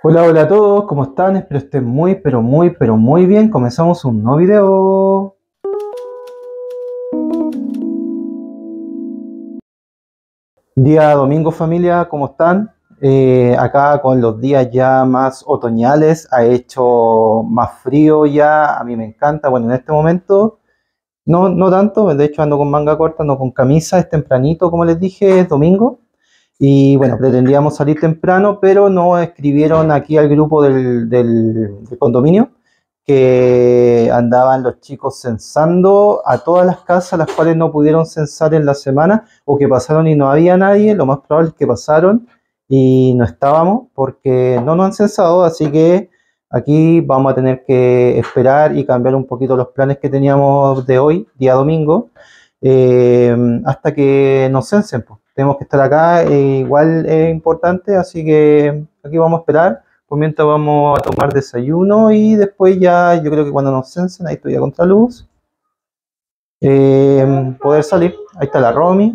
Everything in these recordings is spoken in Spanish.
Hola, hola a todos, ¿cómo están? Espero estén muy, pero muy bien. Comenzamos un nuevo video. Día domingo, familia, ¿cómo están? Acá con los días ya más otoñales, ha hecho más frío ya, a mí me encanta. Bueno, en este momento no tanto, de hecho ando con manga corta, ando con camisa, es tempranito, como les dije, es domingo. Y bueno, pretendíamos salir temprano, pero nos escribieron aquí al grupo del condominio que andaban los chicos censando a todas las casas las cuales no pudieron censar en la semana o que pasaron y no había nadie. Lo más probable es que pasaron y no estábamos porque no nos han censado, así que aquí vamos a tener que esperar y cambiar un poquito los planes que teníamos de hoy, día domingo, hasta que nos censen, pues. Tenemos que estar acá, igual es importante, así que aquí vamos a esperar. Por mientras vamos a tomar desayuno y después ya, yo creo que cuando nos censen, ahí estoy a contraluz, poder salir. Ahí está la Romy.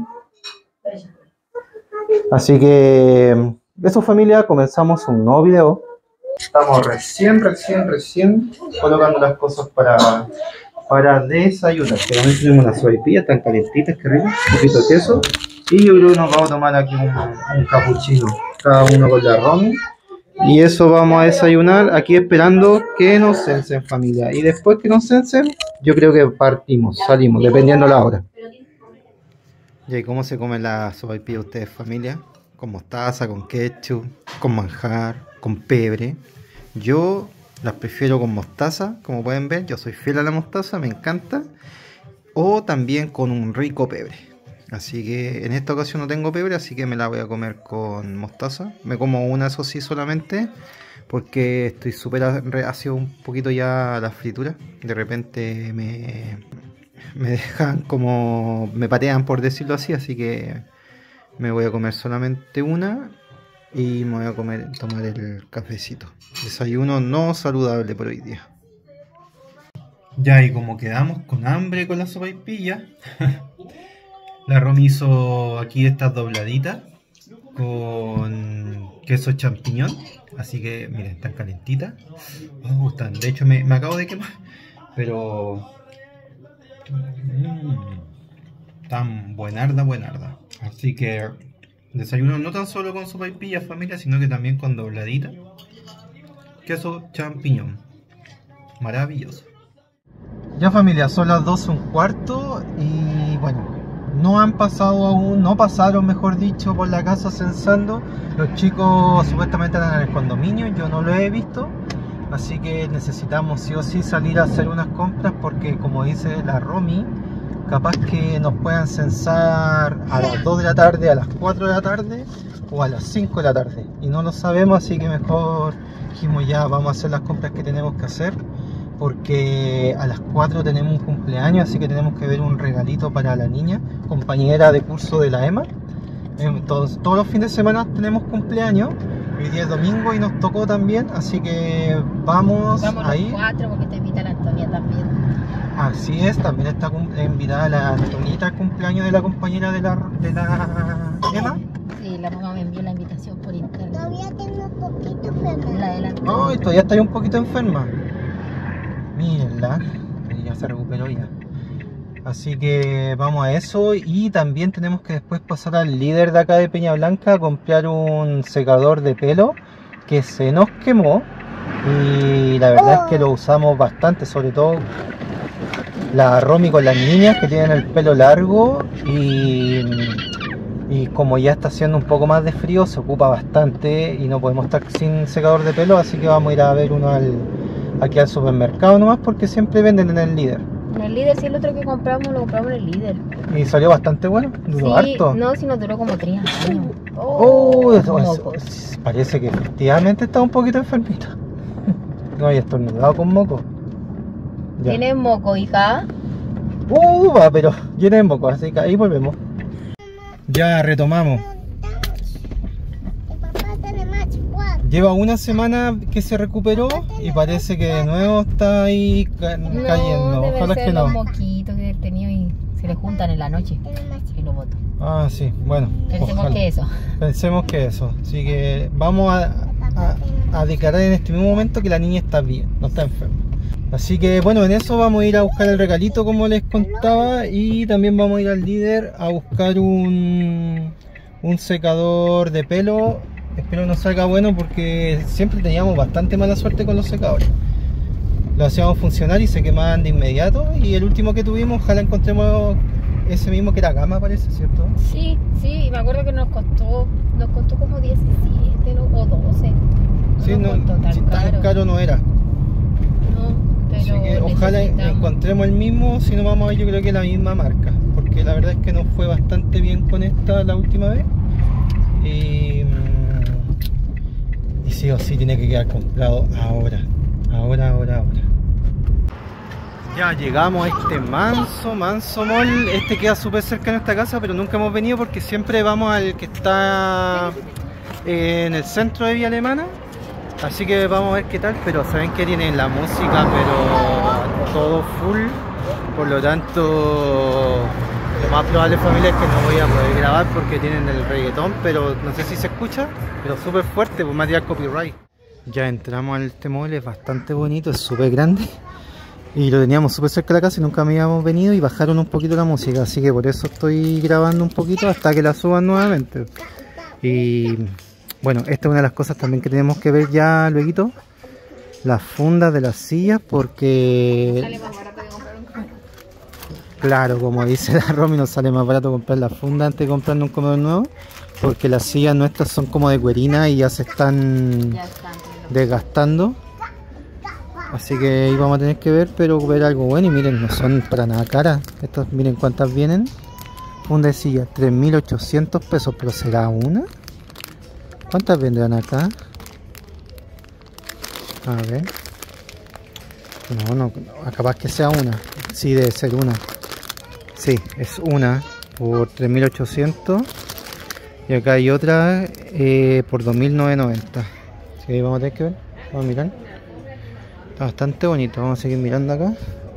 Así que, eso familia, comenzamos un nuevo video. Estamos recién colocando las cosas para desayunar. También tenemos unas sopaipillas tan calentitas, que rico, un poquito de queso. Y yo creo que nos vamos a tomar aquí un capuchino, cada uno con la Romy. Y eso vamos a desayunar aquí esperando que nos censen, familia. Y después que nos censen, yo creo que partimos, salimos, dependiendo la hora. ¿Y cómo se come la sopaipilla ustedes, familia? Con mostaza, con ketchup, con manjar, con pebre. Yo las prefiero con mostaza, como pueden ver, yo soy fiel a la mostaza, me encanta. O también con un rico pebre. Así que en esta ocasión no tengo pebre, así que me la voy a comer con mostaza. Me como una, eso sí, solamente, porque estoy súper reacio un poquito ya a la fritura. De repente me dejan como, me patean por decirlo así que me voy a comer solamente una y me voy a tomar el cafecito. Desayuno no saludable por hoy día. Ya, y como quedamos con hambre con la sopaipilla, la Romy hizo aquí estas dobladitas con queso champiñón. Así que miren, están calentitas. Me gustan. De hecho me acabo de quemar. Pero tan buenarda. Así que desayuno no tan solo con sopaipilla, familia, sino que también con dobladita. Queso champiñón. Maravilloso. Ya, familia, son las 12:15 y bueno, no pasaron, mejor dicho, por la casa censando. Los chicos supuestamente están en el condominio, yo no lo he visto. Así que necesitamos sí o sí salir a hacer unas compras porque, como dice la Romy, capaz que nos puedan censar a las 2 de la tarde, a las 4 de la tarde o a las 5 de la tarde. Y no lo sabemos, así que mejor dijimos ya, vamos a hacer las compras que tenemos que hacer. Porque a las 4 tenemos un cumpleaños, así que tenemos que ver un regalito para la niña, compañera de curso de la Emma. Todos los fines de semana tenemos cumpleaños. Hoy día es domingo y nos tocó también, así que vamos ahí. Los 4 porque te invita la Antonia también. Así es, también está invitada la Antonita al cumpleaños de la compañera de la Emma. Sí, la mamá me envió la invitación por internet. Todavía tengo un poquito enferma. La de la Antonia. Ay, todavía está un poquito enferma. Mírenla, ya se recuperó ya. Así que vamos a eso y también tenemos que después pasar al líder de acá de Peña Blanca a comprar un secador de pelo que se nos quemó y la verdad es que lo usamos bastante, sobre todo la Romy con las niñas que tienen el pelo largo y como ya está haciendo un poco más de frío se ocupa bastante y no podemos estar sin secador de pelo, así que vamos a ir a ver uno aquí al supermercado nomás porque siempre venden en el líder. En el líder, sí, el otro que compramos lo compramos en el líder. Y salió bastante bueno, duró harto. No, si nos duró como 3 años. Eso, parece que efectivamente está un poquito enfermita. No hay estornudado con moco. Ya. ¿Tienes moco, hija? Va, pero llena de moco, así que ahí volvemos. Ya retomamos. Lleva una semana que se recuperó y parece que de nuevo está ahí cayendo. Ojalá que no. Los moquitos que he tenido y se le juntan en la noche y lo boto. Ah, sí, bueno. Pensemos ojalá. que eso. Pensemos que eso. Así que vamos a a declarar en este mismo momento que la niña está bien, no está enferma. Así que bueno, en eso vamos a ir a buscar el regalito como les contaba, y también vamos a ir al líder a buscar un secador de pelo. Espero no salga bueno porque siempre teníamos bastante mala suerte con los secadores. Lo hacíamos funcionar y se quemaban de inmediato, y el último que tuvimos, ojalá encontremos ese mismo que era Gama, parece, ¿cierto? Sí, me acuerdo que nos costó como 17 o 12. Sí, no, si tan caro no era. No, pero así que ojalá encontremos el mismo. Si no, vamos a ver, yo creo que la misma marca, porque la verdad es que nos fue bastante bien con esta la última vez, y sí o sí tiene que quedar comprado ahora. Ya llegamos a este manso mall. Este queda súper cerca de nuestra casa, pero nunca hemos venido porque siempre vamos al que está en el centro de Villa Alemana. Así que vamos a ver qué tal, pero saben que tienen la música, pero todo full. Por lo tanto, lo más probable, familia, es que no voy a poder grabar porque tienen el reggaetón, pero no sé si se escucha, pero súper fuerte, pues me va a tirar copyright. Ya entramos a este mall, es bastante bonito, es súper grande. Y lo teníamos súper cerca de la casa y nunca habíamos venido, y bajaron un poquito la música, así que por eso estoy grabando un poquito hasta que la suban nuevamente. Y bueno, esta es una de las cosas también que tenemos que ver ya luego, las fundas de las sillas, porque sale más barato que comprar un comedor. claro, como dice la Romy, nos sale más barato comprar la funda antes de comprar un comedor nuevo, porque las sillas nuestras son como de cuerina y ya se están desgastando. Así que ahí vamos a tener que ver, pero ver algo bueno. Y miren, no son para nada caras. Estas, miren cuántas vienen. Funda de silla, 3.800 pesos. ¿Pero será una? ¿Cuántas vendrán acá? A ver. No, capaz que sea una. Sí, debe ser una. Sí, es una por 3.800. Y acá hay otra por 2.990. Así que ahí vamos a tener que ver. Vamos a mirar. Está bastante bonito. Vamos a seguir mirando acá.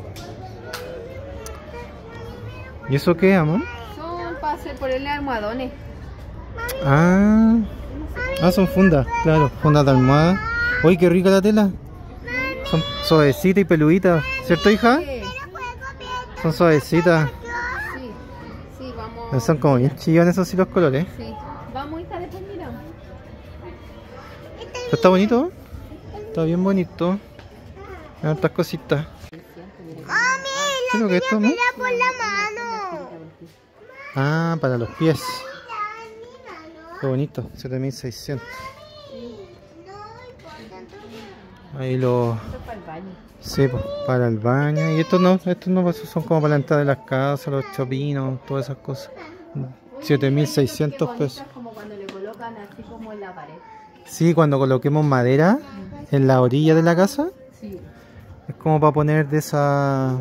¿Y eso qué, amor? Son para ponerle almohadones. Ah, son fundas, claro, fundas de almohada. Uy, qué rica la tela. Son suavecitas y peluditas, ¿cierto, hija? Son suavecitas. Sí, vamos. Son como bien chillones esos sí los colores. Sí, vamos, hija, después miramos. ¿Pero está bonito? Está bien bonito. Hay otras cositas. Creo que esto, ¿no? por la mano. Ah, para los pies. Qué bonito, 7.600. Ahí lo... Para el baño. Sí, pues, para el baño. Y estos no, pues, son como para la entrada de las casas, los chopinos, todas esas cosas. 7.600 pesos. Como cuando le colocan así como en la pared. Sí, cuando coloquemos madera en la orilla de la casa. Sí. Es como para poner de esa...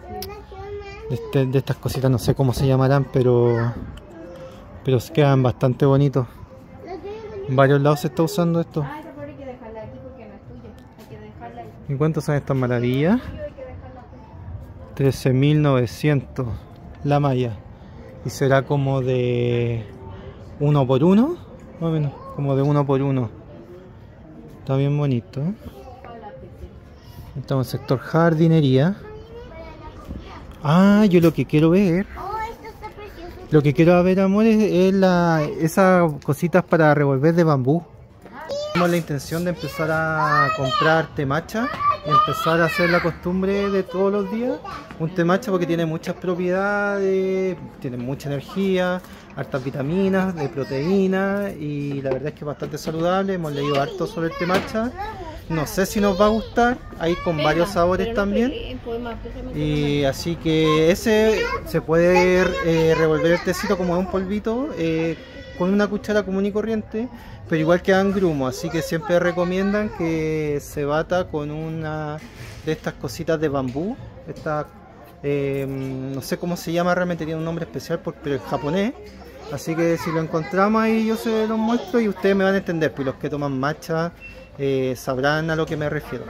de estas cositas, no sé cómo se llamarán, pero quedan bastante bonitos. En varios lados se está usando esto. Ah, esa pobre hay que dejarla aquí porque no es tuya. Hay que dejarla ahí. ¿Y cuánto son estas maravillas? Hay que dejarla aquí. 13.900 la malla. Y será como de 1 por 1, más o menos, como de 1 por 1. Está bien bonito. Estamos en el sector jardinería. Ah, yo lo que quiero ver, lo que quiero ver, amor, es esas cositas para revolver de bambú. Tenemos la intención de empezar a comprar té matcha y empezar a hacer la costumbre de todos los días un té matcha, porque tiene muchas propiedades, tiene mucha energía, hartas vitaminas, de proteína, y la verdad es que es bastante saludable. Hemos leído harto sobre el té matcha. No sé si nos va a gustar, hay con varios sabores también. Y así que ese se puede revolver el tecito como un polvito con una cuchara común y corriente, pero igual quedan grumos, así que siempre recomiendan que se bata con una de estas cositas de bambú. Esta, no sé cómo se llama realmente, tiene un nombre especial pero es japonés. Así que si lo encontramos ahí yo se los muestro y ustedes me van a entender, pues los que toman matcha sabrán a lo que me refiero.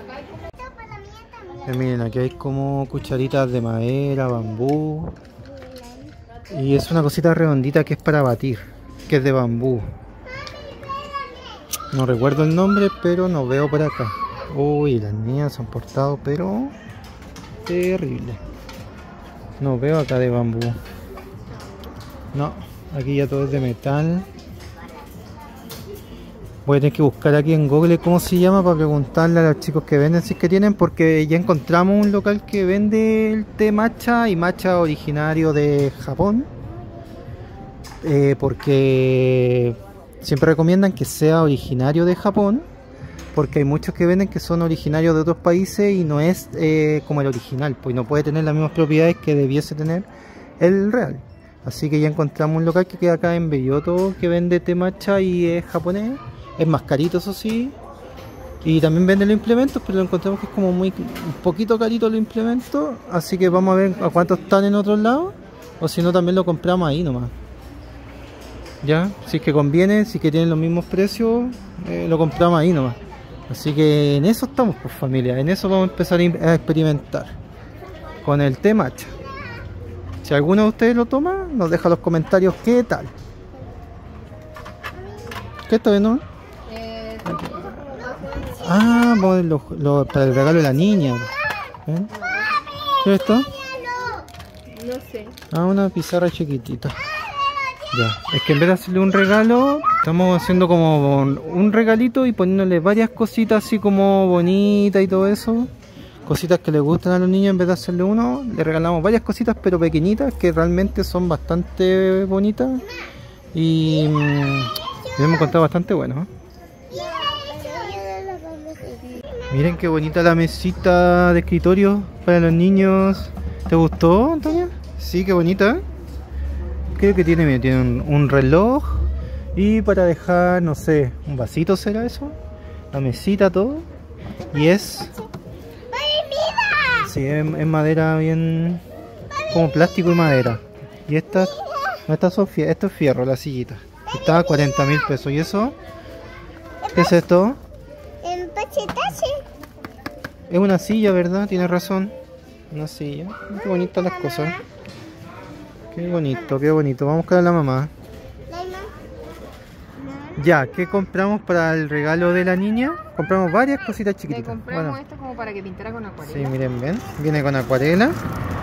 Miren, aquí hay como cucharitas de madera, bambú, y es una cosita redondita que es para batir, que es de bambú. No recuerdo el nombre, pero no veo por acá. Uy, las niñas se han portado, pero terrible. No veo acá de bambú. No, aquí ya todo es de metal. Voy a tener que buscar aquí en Google cómo se llama para preguntarle a los chicos que venden si es que tienen, porque ya encontramos un local que vende el té matcha y matcha originario de Japón. Porque siempre recomiendan que sea originario de Japón, porque hay muchos que venden que son originarios de otros países y no es como el original, pues no puede tener las mismas propiedades que debiese tener el real. Así que ya encontramos un local que queda acá en Belloto que vende té matcha y es japonés. Es más carito, eso sí. Y también vende los implementos, pero lo encontramos que es como un poquito carito los implementos. Así que vamos a ver a cuánto están en otros lados. O si no, también lo compramos ahí nomás. Ya, si es que conviene, si es que tienen los mismos precios, lo compramos ahí nomás. Así que en eso estamos, pues familia. En eso vamos a empezar a experimentar con el té matcha. Si alguno de ustedes lo toma, nos deja en los comentarios qué tal. ¿Qué está viendo? Ah, para el regalo de la niña. ¿Ven? ¿Qué es esto? No sé. Ah, una pizarra chiquitita. Ya, es que en vez de hacerle un regalo, estamos haciendo como un regalito y poniéndole varias cositas así como bonitas y todo eso. Cositas que le gustan a los niños. En vez de hacerle uno, le regalamos varias cositas pero pequeñitas que realmente son bastante bonitas. Y lo hemos encontrado bastante bueno, ¿eh? Miren qué bonita la mesita de escritorio para los niños. ¿Te gustó, Antonia? Sí, qué bonita. Creo que tiene un reloj. Y para dejar, no sé, un vasito será eso. La mesita, todo. Y es... Sí, es madera bien... como plástico y madera. Y estas... no, estas son esto es fierro, la sillita. Está a 40.000 pesos. ¿Y eso? ¿Qué es esto? Es una silla, ¿verdad? Tienes razón. Una silla. Qué bonitas las cosas. Qué bonito, qué bonito. Vamos a buscar a la mamá. Ya, ¿qué compramos para el regalo de la niña? Compramos varias cositas chiquititas. Le compramos esto como para que pintara con acuarela. Sí, miren bien. Viene con acuarela.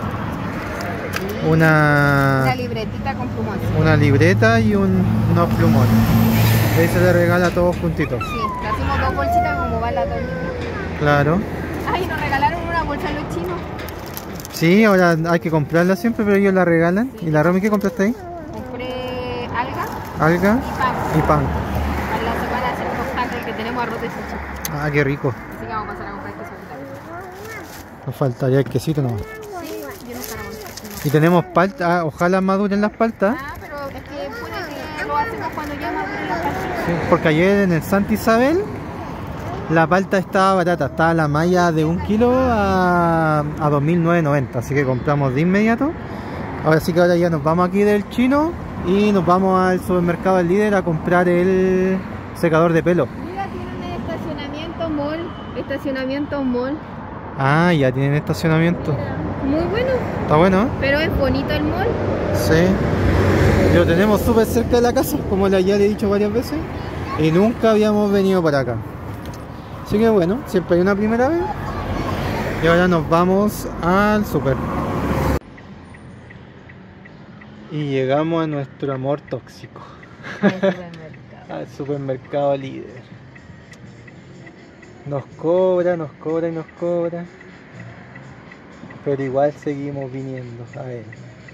Una libretita con plumones. Una libreta y unos plumones. Ahí se le regala todo juntito. Sí, le hacemos dos bolsitas como va la torta. Claro. Ay, nos regalaron una bolsa a los chinos. Sí, ahora hay que comprarla siempre, pero ellos la regalan. Sí. ¿Y la Romy qué compraste ahí? Compré alga. Alga y pan. Para la semana hacer unos tacos que tenemos arroz de chuchu. Ah, qué rico. Así que vamos a pasar a comprar queso. Nos faltaría el quesito nomás. Sí, yo no para montar. Y tenemos palta, ojalá maduren las paltas. Ah, pero es que puede que lo hacemos cuando ya maduren las paltas. Sí, porque ayer en el Santa Isabel la palta estaba barata, estaba la malla de 1 kilo a 2.990, así que compramos de inmediato. Ahora sí que ahora ya nos vamos aquí del chino y nos vamos al supermercado del Líder a comprar el secador de pelo. Mira, tienen estacionamiento mall. Ah, ya tienen estacionamiento. Muy bueno. Está bueno, ¿eh? Pero es bonito el mall. Sí. Lo tenemos súper cerca de la casa, como ya le he dicho varias veces. Y nunca habíamos venido para acá. Así que bueno, siempre hay una primera vez. Y ahora nos vamos al super. Y llegamos a nuestro amor tóxico. Al supermercado Líder. Nos cobra y nos cobra. Pero igual seguimos viniendo a él.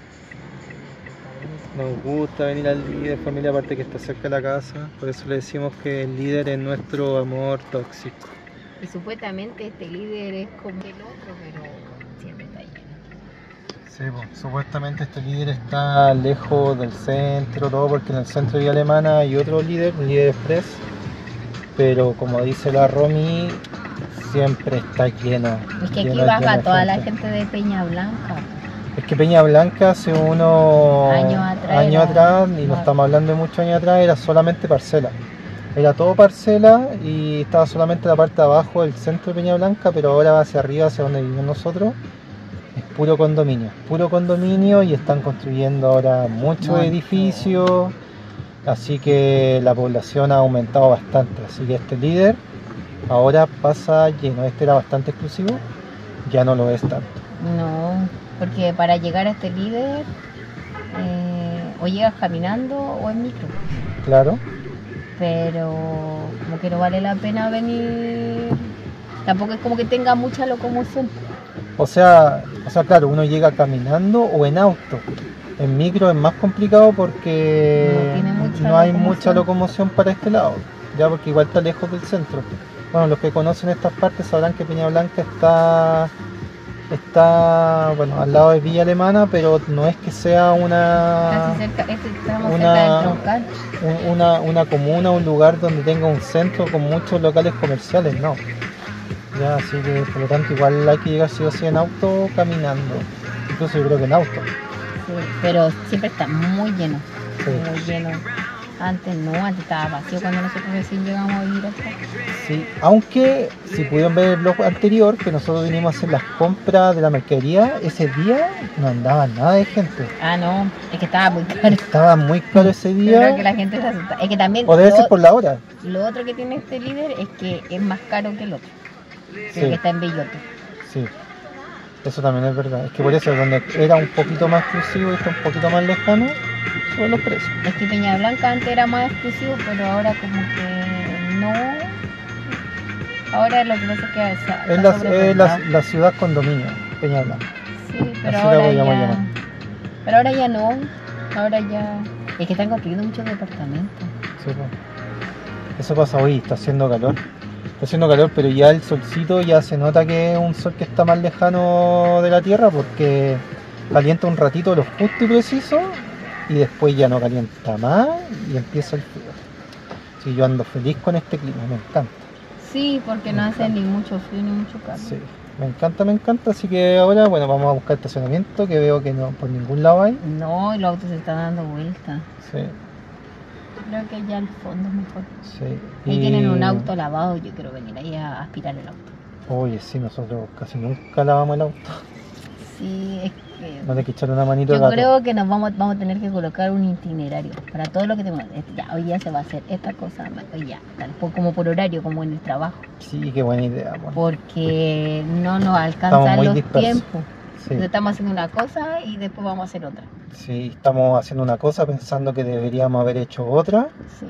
Nos gusta venir al Líder, familia, aparte que está cerca de la casa. Por eso le decimos que el Líder es nuestro amor tóxico. Y supuestamente este Líder es como el otro, pero siempre está lleno. Sí, pues, supuestamente este Líder está lejos del centro, todo, porque en el centro de Vía Alemana hay otro Líder, el Líder Express. Pero como dice la Romy, siempre está lleno. Es que aquí baja toda la gente de Peña Blanca. Es que Peña Blanca hace unos años atrás, y no estamos hablando de muchos años atrás, era solamente parcela. Era todo parcela y estaba solamente la parte de abajo del centro de Peña Blanca, pero ahora hacia arriba, hacia donde vivimos nosotros, es puro condominio y están construyendo ahora muchos edificios Así que la población ha aumentado bastante. Así que este líder ahora pasa lleno. Este era bastante exclusivo, ya no lo es tanto. No, porque para llegar a este líder o llegas caminando o en micro. Claro. Pero como que no vale la pena venir. Tampoco es como que tenga mucha locomoción. O sea, claro, uno llega caminando o en auto. En micro es más complicado porque no hay mucha locomoción para este lado, ya porque igual está lejos del centro. Bueno, los que conocen estas partes sabrán que Peña Blanca está bueno, al lado de Villa Alemana, pero no es que sea Casi cerca, estamos cerca del Troncal. una comuna, un lugar donde tenga un centro con muchos locales comerciales, no. Ya, así que por lo tanto igual hay que llegar sí o sí en auto, caminando, incluso yo creo que en auto. Sí, pero siempre está muy lleno, Sí. muy lleno. Antes estaba vacío cuando nosotros recién llegamos a vivir acá. Sí, aunque si pudieron ver el blog anterior, que nosotros vinimos a hacer las compras de la mercadería, ese día no andaba nada de gente. Ah, no, es que estaba muy caro. Estaba muy caro ese Yo día. creo que la gente se asusta. Es que también O debe ser por la hora. lo otro que tiene este líder es que es más caro que el otro. Sí. El que está en Belloto. Sí, eso también es verdad. Es que por eso, donde era un poquito más exclusivo y está un poquito más lejano, suben los precios. Es que Peña Blanca antes era más exclusivo, pero ahora como que no. Ahora lo que pasa es que Es la ciudad condominio, Peña Blanca. Sí, pero Así la ahora podríamos ya. llamar. Pero ahora ya no. Ahora ya. Es que están construyendo muchos departamentos. Sí, pues. Eso pasa hoy, está haciendo calor. Está haciendo calor, pero ya el solcito ya se nota que es un sol que está más lejano de la tierra porque calienta un ratito lo justo y preciso y después ya no calienta más y empieza el frío. Sí, yo ando feliz con este clima, me encanta. Sí, porque no hace ni mucho frío ni mucho calor. Sí, me encanta, así que ahora bueno, vamos a buscar estacionamiento que veo que no por ningún lado hay. No, y los autos se están dando vueltas. Sí, Creo que ya al fondo es mejor. sí. Ahí tienen un auto lavado, yo quiero venir ahí a aspirar el auto. Oye, sí, nosotros casi nunca lavamos el auto. Sí, es que No hay que echarle una manito de yo gato. creo que vamos a tener que colocar un itinerario para todo lo que tenemos. Ya, hoy día se va a hacer esta cosa, hoy ya, como por horario, como en el trabajo. Sí, qué buena idea. Bueno. Porque no nos Estamos alcanzan muy los dispersos. tiempos. Sí. Entonces estamos haciendo una cosa y después vamos a hacer otra. Sí, estamos haciendo una cosa pensando que deberíamos haber hecho otra Sí.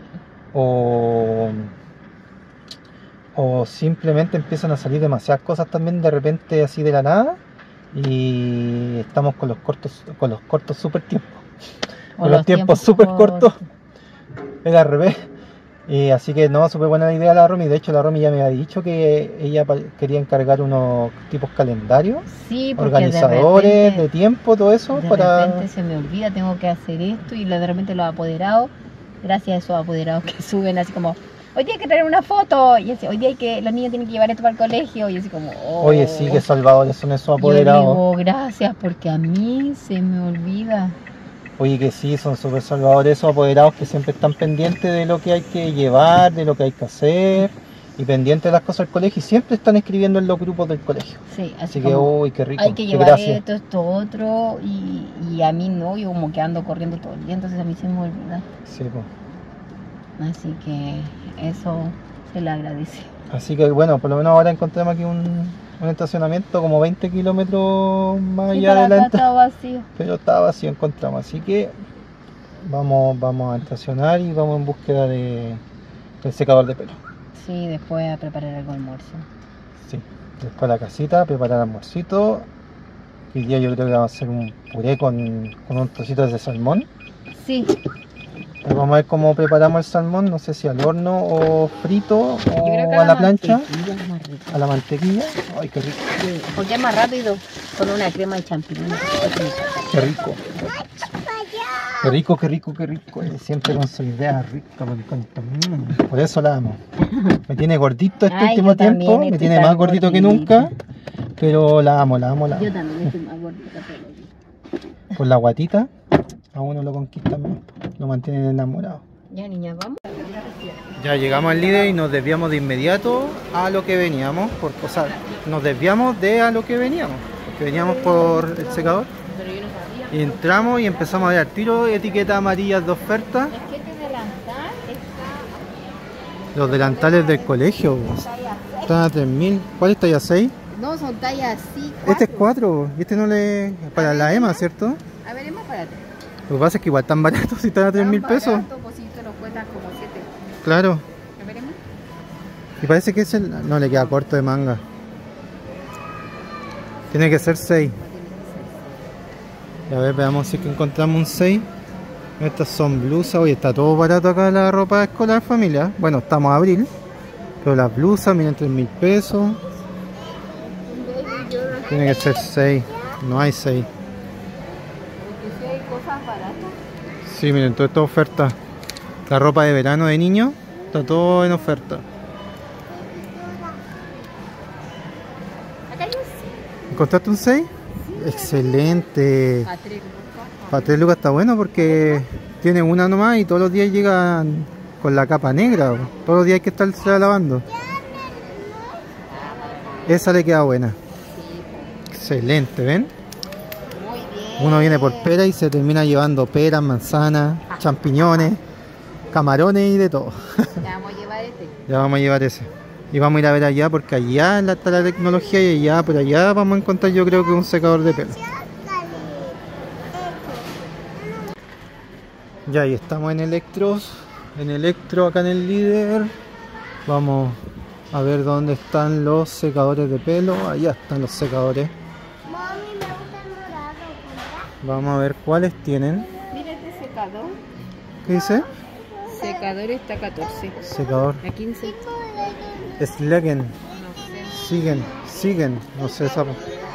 o simplemente empiezan a salir demasiadas cosas también de repente así de la nada y estamos con los cortos super tiempos. Con los tiempos súper cortos. Era al revés. Así que no, súper buena idea la Romy. De hecho la Romy ya me había dicho que ella quería encargar unos tipos calendarios, Sí, porque organizadores de tiempo, todo eso de para... repente se me olvida, tengo que hacer esto y de repente los apoderados, gracias a esos apoderados que suben así como, hoy día hay que traer una foto y así, hoy día los niños tienen que llevar esto para el colegio y así como, oh. Oye, sí, que salvadores son esos Yo apoderados. digo gracias porque a mí se me olvida. Oye, que sí, son súper salvadores esos apoderados que siempre están pendientes de lo que hay que llevar, de lo que hay que hacer y pendientes de las cosas del colegio y siempre están escribiendo en los grupos del colegio. Sí, Así que, como, uy, qué rico. hay que qué llevar gracia. esto, otro y a mí no, yo como que ando corriendo todo el día, entonces a mí se me olvida. Sí, pues. Así que eso se le agradece. Así que bueno, por lo menos ahora encontramos aquí un estacionamiento como 20 kilómetros más Sí, allá para de la acá entrada. está vacío. Pero está vacío, encontramos. Así que vamos a estacionar y vamos en búsqueda del secador de pelo. Sí, después a preparar algo almuerzo. Sí, después a la casita, preparar almuercito. Hoy día yo creo que vamos a hacer un puré con unos trocitos de salmón. Sí, Vamos a ver cómo preparamos el salmón, no sé si al horno o frito yo creo que o a la plancha, mantequilla es más rico. a la mantequilla. Ay, qué rico, Sí, porque es más rápido con una crema de champiñones. qué rico. Qué rico, qué rico, qué rico. Siempre con su idea rica, me encanta. Por eso la amo. Me tiene gordito este Ay, último yo también tiempo, me estoy tiene tan más gordito que gordita. nunca, pero la amo, la amo, la amo. Yo también estoy más gordita todo el día. Por la guatita, a uno lo conquistan más, lo mantienen enamorado. Ya, niña, vamos. Ya llegamos al líder y nos desviamos de inmediato a lo que veníamos, o sea, nos desviamos de a lo que veníamos, porque veníamos por el secador. Pero yo no sabía. Y entramos y empezamos a ver al tiro etiquetas amarillas de oferta. Es que te delante. Los delantales del colegio. Están a 3.000. ¿Cuál está ya 6? No, son tallas así. Este es 4. Y este no le... Para la Emma, ¿cierto? A ver, es más barato. Lo que pasa es que igual están baratos si están a 3.000 pesos. Barato, pues si te lo cuestan como 7. Claro. A ver, Emma. Y parece que es el... No, le queda corto de manga. Tiene que ser 6. Y a ver, veamos si es que encontramos un 6. Estas son blusas. Oye, está todo barato acá la ropa escolar, familia. Bueno, estamos a abril. Pero las blusas, miren, 3.000 pesos. Tiene que ser 6. No hay 6. Porque si hay cosas baratas. Sí, miren, toda esta oferta. La ropa de verano de niños está todo en oferta. Acá hay un 6. ¿Encontraste un 6? Excelente. A 3 lucas. Para 3 lucas está bueno porque tiene una nomás y todos los días llegan con la capa negra. Todos los días hay que estarse lavando. Esa le queda buena. Excelente, ¿ven? Muy bien. Uno viene por pera y se termina llevando peras, manzanas, champiñones, camarones y de todo. Ya vamos a llevar este. Ya vamos a llevar ese. Y vamos a ir a ver allá porque allá está la tecnología y allá por allá vamos a encontrar yo creo que un secador de pelo. Ya ahí estamos en Electros. En Electro acá en el líder. Vamos a ver dónde están los secadores de pelo. Allá están los secadores. Mami, me gusta el morado. Vamos a ver cuáles tienen. Mira este secador. ¿Qué dice? Secador está a 14. Secador. A 15. Slegen. No sé. Siguen. No sé esa.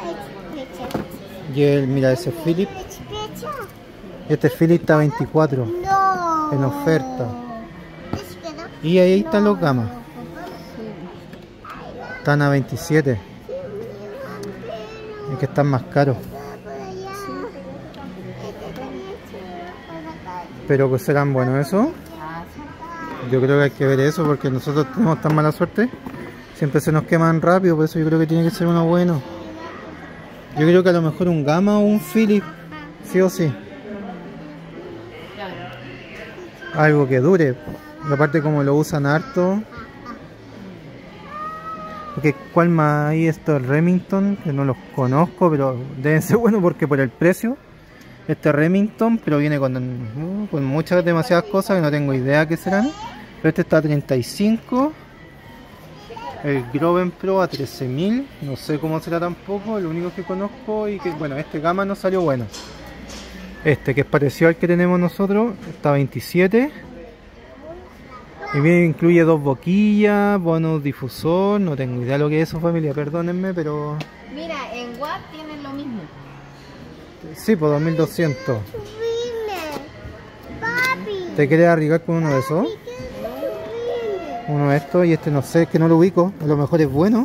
Y el, mira ese Philip. Este Philip está a 24. No. En oferta. Y ahí están los gamas. Están a 27. Es que están más caros. Pero que serán buenos eso. Yo creo que hay que ver eso porque nosotros tenemos tan mala suerte. Siempre se nos queman rápido, por eso yo creo que tiene que ser uno bueno. Yo creo que a lo mejor un Gamma o un Philips, sí o sí. Algo que dure. Y aparte como lo usan harto. Porque cuál más hay estos Remington, que no los conozco, pero deben ser buenos porque por el precio. Este Remington, pero viene con muchas, demasiadas cosas que no tengo idea qué serán. Pero este está a 35. El Groven Pro a 13.000. No sé cómo será tampoco, lo único que conozco y que, bueno, este Gamma no salió bueno. Este que es parecido al que tenemos nosotros, está a 27. Y bien, incluye 2 boquillas, bonus difusor, no tengo idea lo que es eso, familia, perdónenme, pero... Mira, en Watt tienen lo mismo. Sí, por 2.200. Subime. Papi. ¿Te quieres arriesgar con uno de esos? Subime. Uno de estos, y este no sé, es que no lo ubico, a lo mejor es bueno.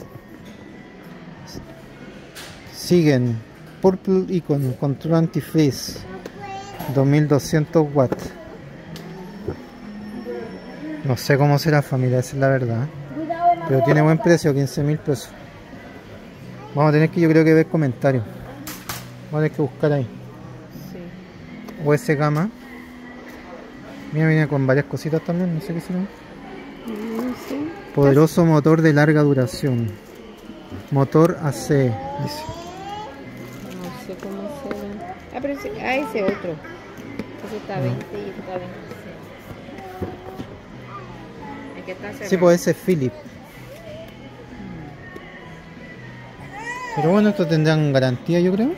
Siguen, Purple Icon, Control Anti-Freeze, 2.200 watts. No sé cómo será, familia, esa es la verdad. Pero tiene buen precio, 15.000 pesos. Vamos a tener que, yo creo que ver comentarios. Vamos a tener que buscar ahí. Sí. O ese Gamma. Mira, viene con varias cositas también, no sé qué será. No sé. Poderoso motor de larga duración. Motor AC, dice. No sé cómo será. Ah, pero ese otro. Ese está a 20 y este está a 26. El que está cerrado. Sí, pues ese es Philip. Pero bueno, estos tendrán garantía, yo creo.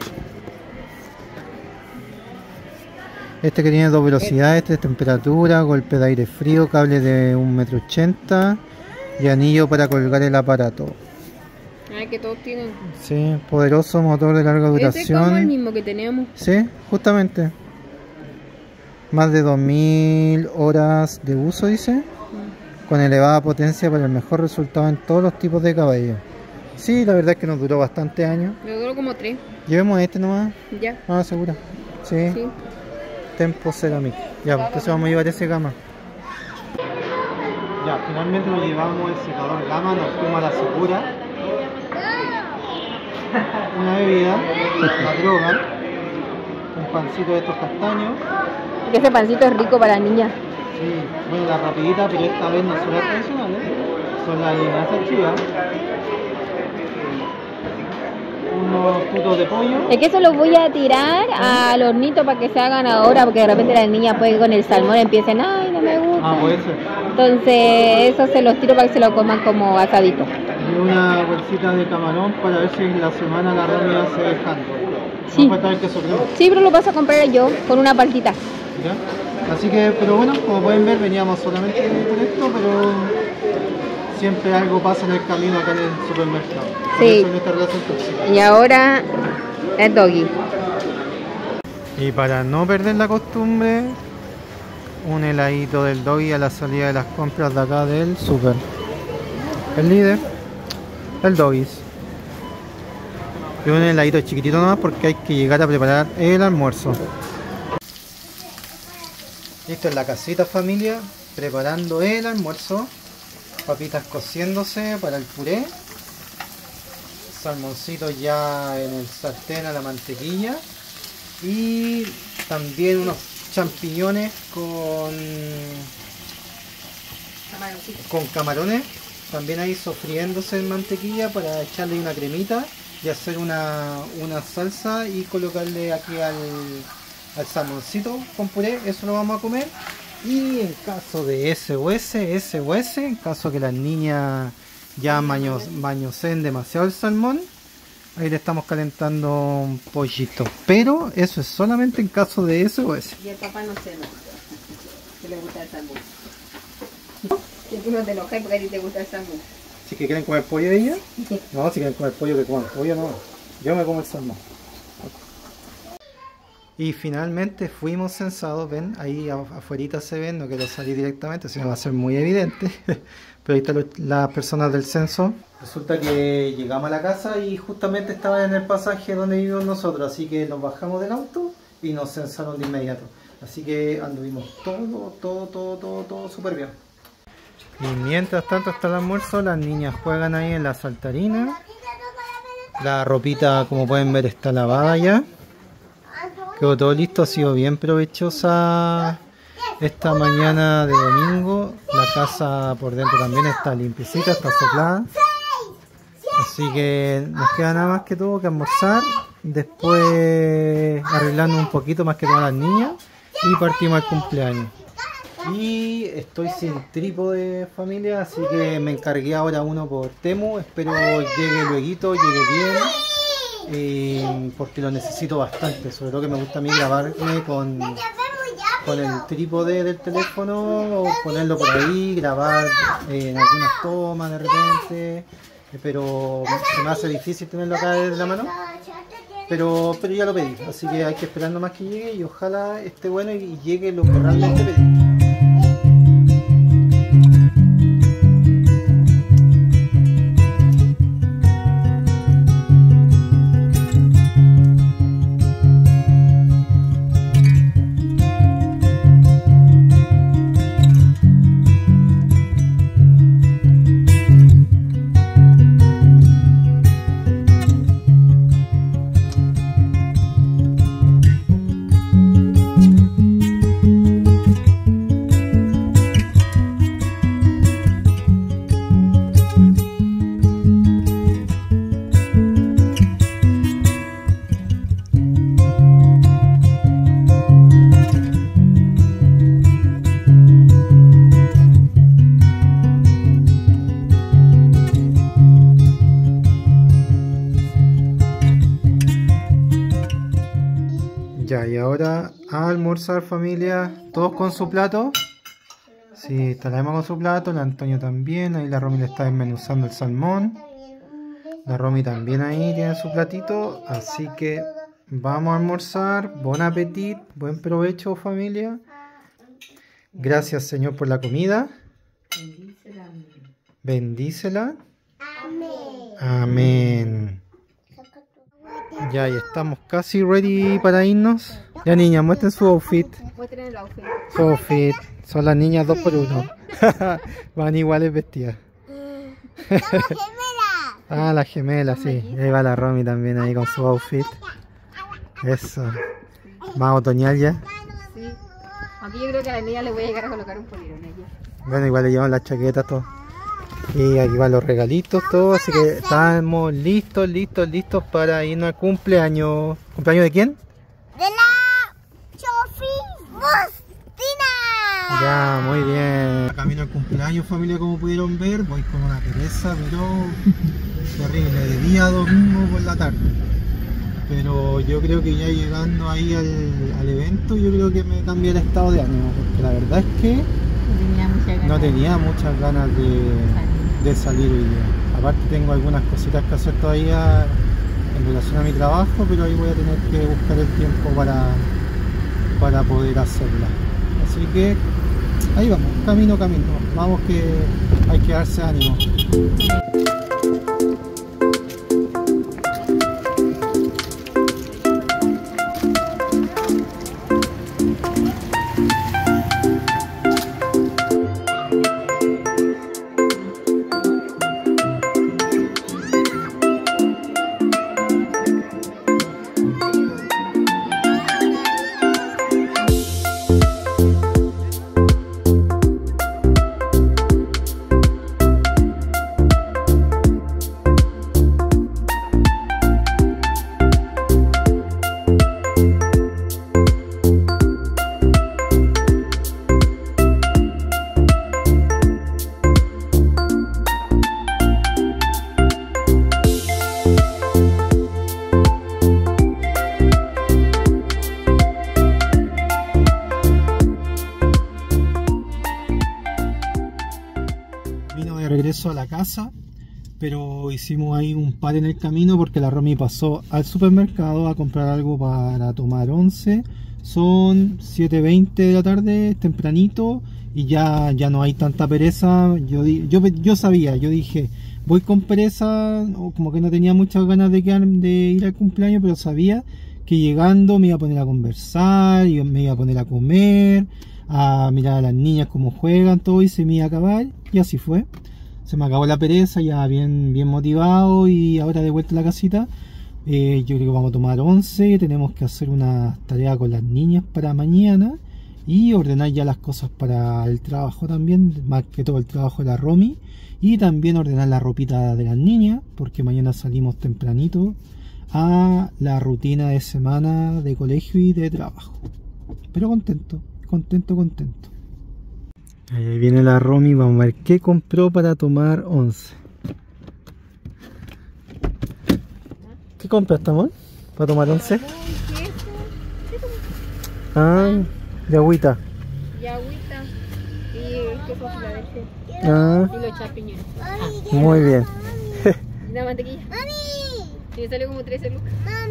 Este que tiene 2 velocidades, este de temperatura, golpe de aire frío, cable de 1,80 m y anillo para colgar el aparato. Ah, que todos tienen. Sí, poderoso motor de larga Ese es como el duración. mismo que teníamos. Sí, justamente. Más de 2.000 horas de uso, dice. Con elevada potencia para el mejor resultado en todos los tipos de caballos. Sí, la verdad es que nos duró bastante años. Me duró como 3. Llevemos este nomás. Ya. Ah, segura. Sí. Sí. Tempo Ceramic. Ya, pues entonces vamos a llevar ese Gamma. Ya, finalmente nos llevamos el secador Gamma, nos fuimos a la Segura. Una bebida, una droga, un pancito de estos castaños. Porque ese pancito es rico para niñas. Sí, bueno, la rapidita, pero esta vez no son las tradicionales, son las adivinanzas chivas. Unos tutos de pollo. Es que eso lo voy a tirar al hornito para que se hagan ahora, porque de repente las niñas pues con el salmón empiecen, ay, no me gusta. Ah, puede ser. Entonces, eso se los tiro para que se lo coman como asadito. Y una bolsita de camarón para ver si en la semana la Romy hace dejando. Sí. No falta el queso crema. Sí, pero lo paso a comprar yo con una paltita. ¿Ya? Así que, pero bueno, como pueden ver, veníamos solamente por esto, pero siempre algo pasa en el camino acá en el supermercado. Sí. Por eso es nuestra relación tóxica. Y ahora el doggy. Y para no perder la costumbre, un heladito del doggy a la salida de las compras de acá del super. El líder, el doggies. Y un heladito chiquitito nomás porque hay que llegar a preparar el almuerzo. Listo, en la casita, familia, preparando el almuerzo. Papitas cociéndose para el puré. Salmoncitos ya en el sartén a la mantequilla. Y también unos champiñones con camarones. También ahí sofriéndose en mantequilla para echarle una cremita y hacer una salsa y colocarle aquí al salmoncito con puré. Eso lo vamos a comer. Y en caso de SOS, en caso que las niñas ya mañoseen demasiado el salmón, ahí le estamos calentando un pollito. Pero eso es solamente en caso de SOS. Y el papá no se enoja, que le gusta el salmón. Que tú no te enojes porque a ti te gusta el salmón. ¿Si que quieren comer pollo ellas? No, si quieren comer pollo, que coman pollo, no. Yo me como el salmón. Y finalmente fuimos censados, ven, ahí afuera se ven, no quiero salir directamente, si no va a ser muy evidente. Pero ahí están las personas del censo. Resulta que llegamos a la casa y justamente estaban en el pasaje donde vivimos nosotros, así que nos bajamos del auto y nos censaron de inmediato. Así que anduvimos todo súper bien. Y mientras tanto está el almuerzo, las niñas juegan ahí en la saltarina. La ropita, como pueden ver, está lavada ya. Quedó todo listo, ha sido bien provechosa esta mañana de domingo. La casa por dentro también está limpiecita, está soplada. Así que nos queda nada más que todo que almorzar. Después arreglando un poquito más que todas las niñas. Y partimos al cumpleaños. Y estoy sin trípode, familia, así que me encargué ahora uno por Temu. Espero llegue luego, llegue bien. Porque lo necesito bastante, sobre todo que me gusta a mí grabarme con el trípode del teléfono, o ponerlo por ahí, grabar en algunas tomas de repente, pero se me hace difícil tenerlo acá desde la mano, pero ya lo pedí, así que hay que esperar nomás que llegue y ojalá esté bueno y llegue lo que realmente pedí. Ya, y ahora a almorzar, familia, todos con su plato. Sí, está la Emma con su plato, el Antonio también, ahí la Romy le está desmenuzando el salmón. La Romy también ahí tiene su platito, así que vamos a almorzar. Buen apetito, buen provecho, familia. Gracias, Señor, por la comida. Bendícela. Amén. Ya, y estamos casi ready para irnos. Ya, niñas, muestren su outfit. Muestren el outfit. Su outfit. Son las niñas 2x1. Van iguales vestidas. Ah, las gemelas, sí. Y ahí va la Romy también ahí con su outfit. Eso. Más otoñal ya. Sí. Aquí yo creo que a la niña le voy a llegar a colocar un polerón allá. Bueno, igual le llevan las chaquetas, todo. Y aquí van los regalitos, todo. Así que estamos listos para irnos al cumpleaños. ¿Cumpleaños de quién? De la Sofi Bustina. Ya, muy bien. Camino al cumpleaños, familia, como pudieron ver. Voy con una pereza, pero terrible. De día a domingo por la tarde. Pero yo creo que ya llegando ahí al evento, yo creo que me cambié el estado de ánimo. Porque la verdad es que no tenía muchas ganas de salir hoy día. Aparte tengo algunas cositas que hacer todavía en relación a mi trabajo, pero ahí voy a tener que buscar el tiempo para poder hacerla. Así que ahí vamos, camino. Vamos, que hay que darse ánimo. Regreso a la casa, pero hicimos ahí un par en el camino porque la Romy pasó al supermercado a comprar algo para tomar once. Son 7:20 de la tarde, tempranito, y ya no hay tanta pereza. Yo sabía, yo dije, voy con pereza, o como que no tenía muchas ganas de ir al cumpleaños, pero sabía que llegando me iba a poner a conversar, y me iba a poner a comer, a mirar a las niñas cómo juegan, todo, y se me iba a acabar, y así fue. Se me acabó la pereza, ya bien motivado, y ahora de vuelta a la casita. Yo creo que vamos a tomar once, tenemos que hacer una tarea con las niñas para mañana y ordenar ya las cosas para el trabajo también, más que todo el trabajo de la Romy, y también ordenar la ropita de las niñas, porque mañana salimos tempranito a la rutina de semana de colegio y de trabajo. Pero contento. Ahí viene la Romy, vamos a ver qué compró para tomar once. ¿Qué compraste, amor? ¿Para tomar once? Ah, de agüita. Y agüita. Y queso Filadelfia. Ah, Y los champiñones. muy bien. Y la mantequilla. Y me salió como 13 lucas.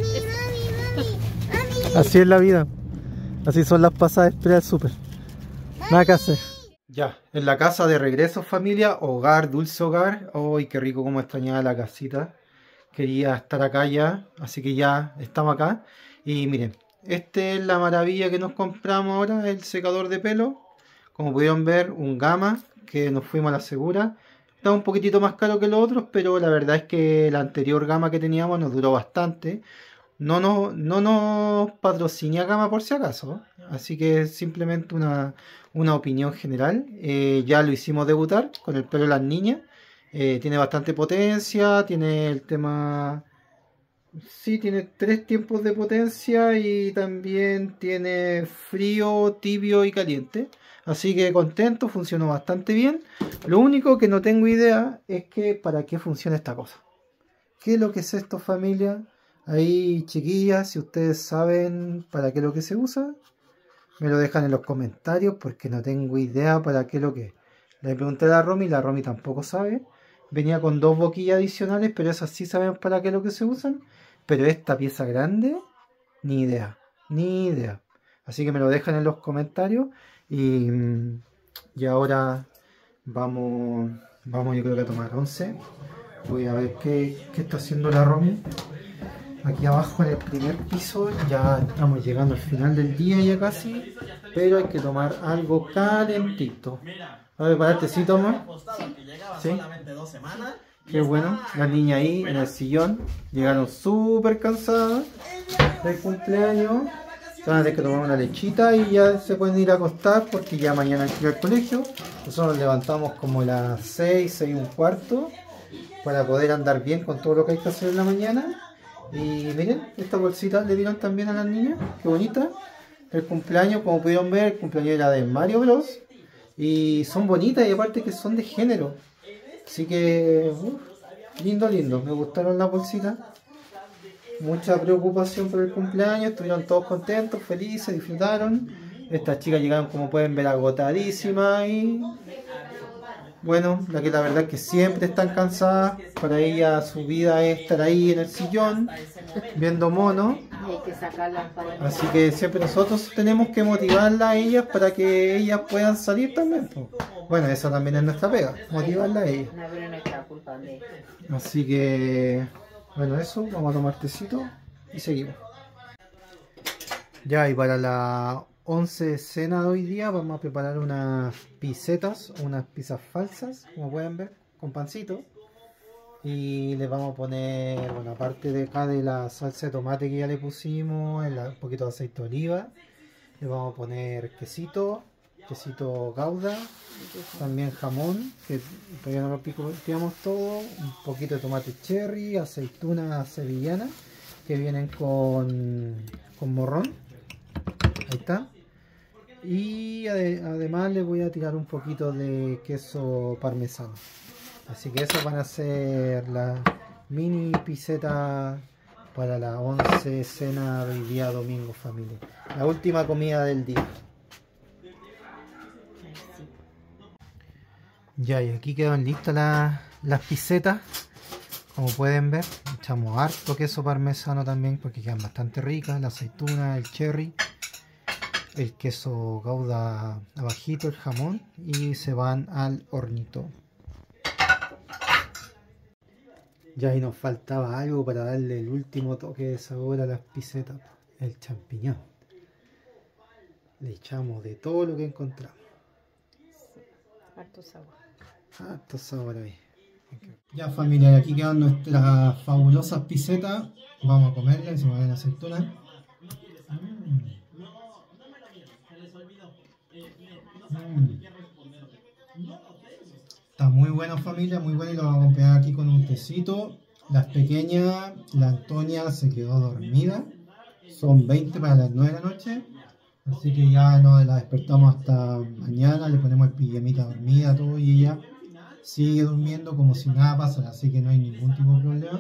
Así es la vida. Así son las pasadas de espera del súper. Nada que hacer. Ya, en la casa de regreso, familia, hogar, dulce hogar. ¡Ay, qué rico! Cómo extrañaba la casita. Quería estar acá ya, así que ya estamos acá. Y miren, esta es la maravilla que nos compramos ahora, el secador de pelo. Como pudieron ver, un Gama, que nos fuimos a la segura. Está un poquitito más caro que los otros, pero la verdad es que la anterior Gama que teníamos nos duró bastante. No nos patrocina Gama por si acaso, así que es simplemente una opinión general. Ya lo hicimos debutar con el pelo de las niñas. Tiene bastante potencia, tiene el tema... Sí, tiene 3 tiempos de potencia y también tiene frío, tibio y caliente. Así que contento, funcionó bastante bien. Lo único que no tengo idea es que para qué funciona esta cosa. ¿Qué es lo que es esto, familia? Ahí, chiquillas, si ustedes saben para qué es lo que se usa, me lo dejan en los comentarios porque no tengo idea para qué es lo que es. Le pregunté a la Romy tampoco sabe. Venía con 2 boquillas adicionales, pero esas sí sabemos para qué es lo que se usan. Pero esta pieza grande, ni idea. Así que me lo dejan en los comentarios. Y ahora vamos yo creo que a tomar once. Voy a ver qué está haciendo la Romy. Aquí abajo en el primer piso, ya estamos llegando al final del día ya casi. Pero hay que tomar algo calentito. A ver, para este sí, toma. Sí. Qué bueno. Las niñas ahí en el sillón llegaron súper cansadas del cumpleaños. Se van a tener que tomar una lechita y ya se pueden ir a acostar porque ya mañana hay que ir al colegio. Nosotros nos levantamos como las 6, 6 y un cuarto para poder andar bien con todo lo que hay que hacer en la mañana. Y miren, esta bolsita le dieron también a las niñas, qué bonita. El cumpleaños, como pudieron ver, el cumpleaños era de Mario Bros. Y son bonitas y aparte que son de género. Así que, lindo, lindo. Me gustaron las bolsitas. Mucha preocupación por el cumpleaños. Estuvieron todos contentos, felices, disfrutaron. Estas chicas llegaron, como pueden ver, agotadísimas y... Bueno, la verdad es que siempre están cansadas. Para ellas su vida es estar ahí en el sillón, viendo monos. Y hay que sacarlas para... Así que siempre nosotros tenemos que motivarlas a ellas para que ellas puedan salir también, po. Bueno, eso también es nuestra pega, motivarlas a ellas. No, pero no nuestra culpa de esto. Así que, bueno, eso, vamos a tomar tecito y seguimos. Ya, y para la 11 cena de hoy día vamos a preparar unas pisetas, unas pizzas falsas, como pueden ver, con pancito. Y le vamos a poner, bueno, aparte de acá de la salsa de tomate que ya le pusimos, un poquito de aceite de oliva, le vamos a poner quesito gouda, también jamón, que todavía no lo picoteamos todo, un poquito de tomate cherry, aceitunas sevillanas, que vienen con morrón, ahí está. Y además le voy a tirar un poquito de queso parmesano. Así que esas van a ser las mini pisetas para la 11 cena de hoy día domingo, familia. La última comida del día. Ya, y aquí quedan listas las pisetas. Como pueden ver, echamos harto queso parmesano también porque quedan bastante ricas. La aceituna, el cherry, el queso gouda abajito, el jamón, y se van al hornito. Ya, y nos faltaba algo para darle el último toque de sabor a las pisetas, el champiñón. Le echamos de todo lo que encontramos. Harto sabor. Harto sabor ahí. Ya, familia, aquí quedan nuestras fabulosas pisetas. Vamos a comerlas y se me van a aceitunas. Está muy buena, familia, muy buena, y lo vamos a acompañar aquí con un tecito. Las pequeñas, la Antonia se quedó dormida. Son 20 para las 9 de la noche. Así que ya no la despertamos hasta mañana, le ponemos el pijamita dormida, todo, y ella sigue durmiendo como si nada pasara, así que no hay ningún tipo de problema.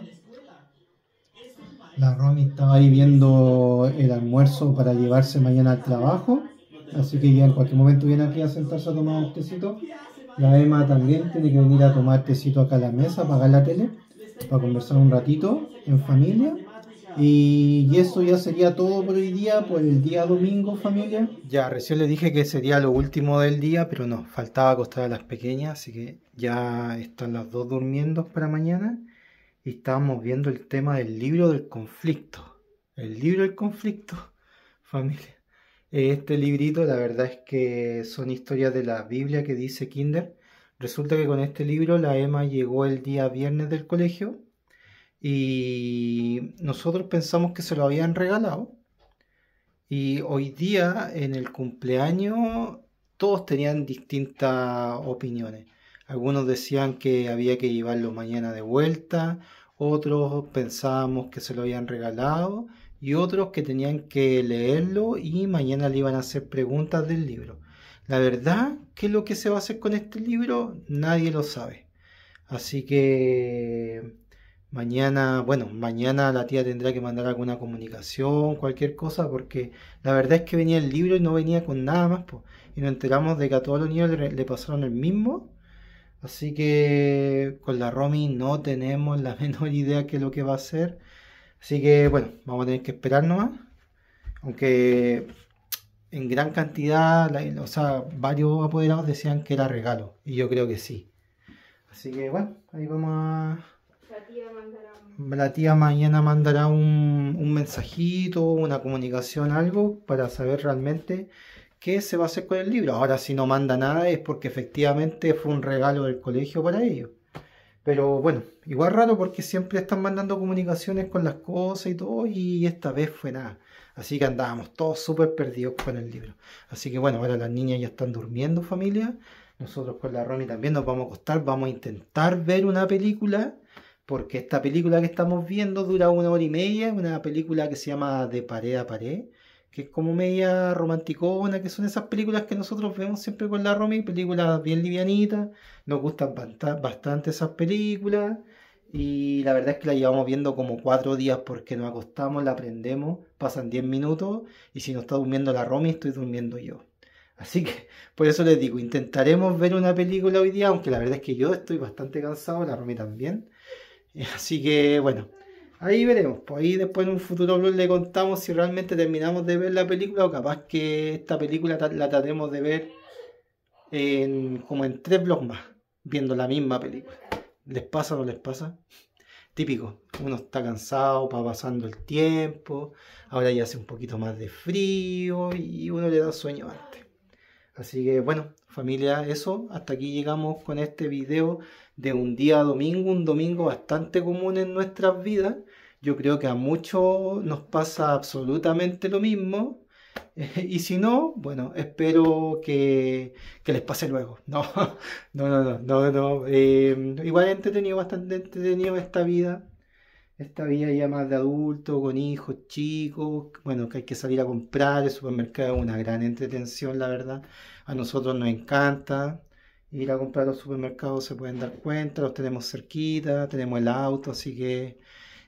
La Romy estaba ahí viendo el almuerzo para llevarse mañana al trabajo, así que ya en cualquier momento viene aquí a sentarse a tomar un tecito. La Emma también tiene que venir a tomar tecito acá a la mesa, apagar la tele, para conversar un ratito en familia. Y eso ya sería todo por hoy día, por el día domingo, familia. Ya, recién les dije que sería lo último del día, pero no, faltaba acostar a las pequeñas, así que ya están las dos durmiendo para mañana. Y estábamos viendo el tema del libro del conflicto. El libro del conflicto, familia. Este librito, la verdad es que son historias de la Biblia que dice Kinder. Resulta que con este libro la Emma llegó el día viernes del colegio y nosotros pensamos que se lo habían regalado. Y hoy día, en el cumpleaños, todos tenían distintas opiniones. Algunos decían que había que llevarlo mañana de vuelta, otros pensábamos que se lo habían regalado y otros que tenían que leerlo y mañana le iban a hacer preguntas del libro. La verdad que lo que se va a hacer con este libro nadie lo sabe. Así que mañana la tía tendrá que mandar alguna comunicación, cualquier cosa, porque la verdad es que venía el libro y no venía con nada más, po. Y nos enteramos de que a todos los niños le pasaron el mismo. Así que con la Romy no tenemos la menor idea qué es lo que va a hacer. Así que bueno, vamos a tener que esperar nomás. Aunque en gran cantidad, varios apoderados decían que era regalo. Y yo creo que sí. Así que bueno, ahí vamos a... La tía mañana mandará un mensajito, una comunicación, algo, para saber realmente qué se va a hacer con el libro. Ahora, si no manda nada es porque efectivamente fue un regalo del colegio para ellos. Pero bueno, igual raro porque siempre están mandando comunicaciones con las cosas y todo, y esta vez fue nada. Así que andábamos todos súper perdidos con el libro. Así que bueno, ahora las niñas ya están durmiendo, familia. Nosotros con la Romy también nos vamos a acostar. Vamos a intentar ver una película, porque esta película que estamos viendo dura 1 hora y media. Una película que se llama De pared a pared, que es como media romanticona, que son esas películas que nosotros vemos siempre con la Romy, películas bien livianitas. Nos gustan bastante esas películas. Y la verdad es que la llevamos viendo como 4 días porque nos acostamos, la prendemos, pasan 10 minutos y si no está durmiendo la Romy, estoy durmiendo yo. Así que por eso les digo, intentaremos ver una película hoy día, aunque la verdad es que yo estoy bastante cansado, la Romy también. Así que bueno, ahí veremos. Pues ahí después en un futuro vlog le contamos si realmente terminamos de ver la película o capaz que esta película la tratemos de ver como en 3 vlogs más, viendo la misma película. ¿Les pasa o no les pasa? Típico, uno está cansado, va pasando el tiempo, ahora ya hace un poquito más de frío y uno le da sueño antes. Así que bueno, familia, eso, hasta aquí llegamos con este video de un día domingo, un domingo bastante común en nuestras vidas. Yo creo que a muchos nos pasa absolutamente lo mismo. Y si no, bueno, espero que les pase luego. No, no. Igual entretenido, bastante entretenido esta vida. Esta vida ya más de adulto, con hijos chicos, bueno, que hay que salir a comprar, el supermercado es una gran entretención, la verdad. A nosotros nos encanta ir a comprar a los supermercados, se pueden dar cuenta, los tenemos cerquita, tenemos el auto, así que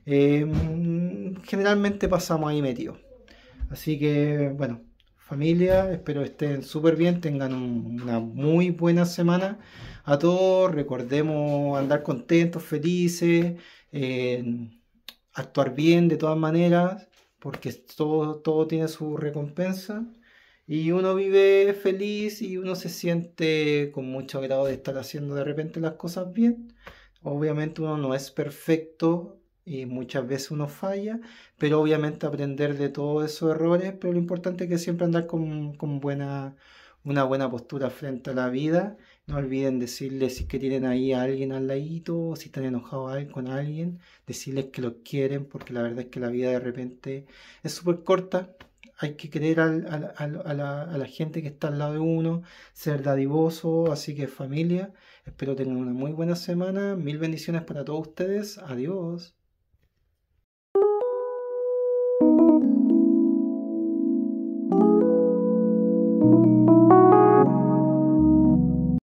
generalmente pasamos ahí metidos. Así que, bueno, familia, espero estén súper bien, tengan una muy buena semana a todos. Recordemos andar contentos, felices, actuar bien de todas maneras, porque todo tiene su recompensa. Y uno vive feliz y uno se siente con mucho agrado de estar haciendo de repente las cosas bien. Obviamente uno no es perfecto y muchas veces uno falla, pero obviamente aprender de todos esos errores, pero lo importante es que siempre andar con una buena postura frente a la vida. No olviden decirles si que tienen ahí a alguien al ladito, o si están enojados con alguien, decirles que los quieren, porque la verdad es que la vida de repente es súper corta. Hay que querer a la gente que está al lado de uno, ser dadivoso. Así que familia, espero tengan una muy buena semana. Mil bendiciones para todos ustedes. Adiós.